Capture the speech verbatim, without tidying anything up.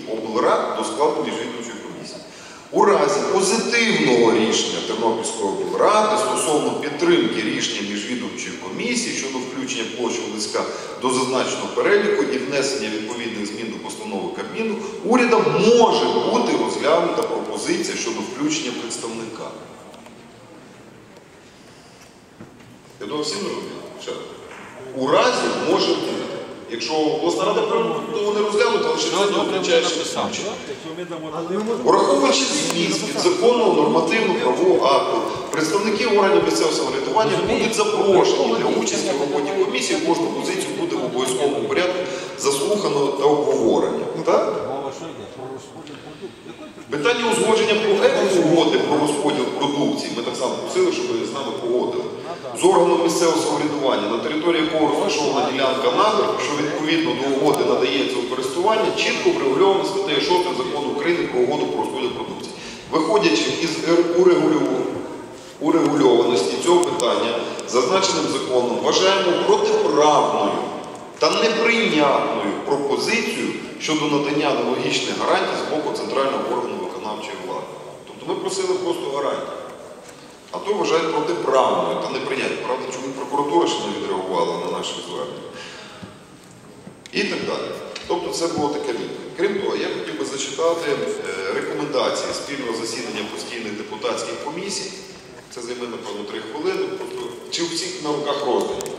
облрад до складу міжвідомчої комісії. У разі позитивного рішення Тернопільської облради стосовно підтримки рішення міжвідомчої комісії щодо включення площі Луцька до зазначеного переліку і внесення відповідних змін до постанови Кабміну, урядом може бути розглянута пропозиція щодо включення представника. Я думаю, всі не розуміють? У разі може бути. Якщо обласна рада того не розглянута, лише це не означає, що включення. Враховуючи зміст підзаконного нормативно-правового акту, представники органів місцевого самоврядування будуть запрошені для участі в роботі комісії, кожну позицію буде в обов'язковому порядку заслухано та обговорення. Так? Питання узгодження проекту угоди про розподіл продукції, ми так само просили, щоб ви з нами погодили, з органом місцевого самоврядування, на території якого розташована ділянка надр, що відповідно до угоди надається у користування, чітко врегульовано статтею шостою Закону України про угоду про розподіл продукції. Виходячи із урегульованості цього питання, зазначеним законом, вважаємо протиправною та неприйнятною пропозицію щодо надання аналогічних гарантій з боку центрального органу виконавчої влади. Тобто ми просили просто гарантії. А то вважають протиправною та неприйнятною. Правда, чому прокуратура ще не відреагувала на наші звернення. І так далі. Тобто це було таке відповідь. Крім того, я хотів би зачитати рекомендації спільного засідання постійних депутатських комісій. Це займе, напевно, три хвилини. Чи у всіх на руках роздані?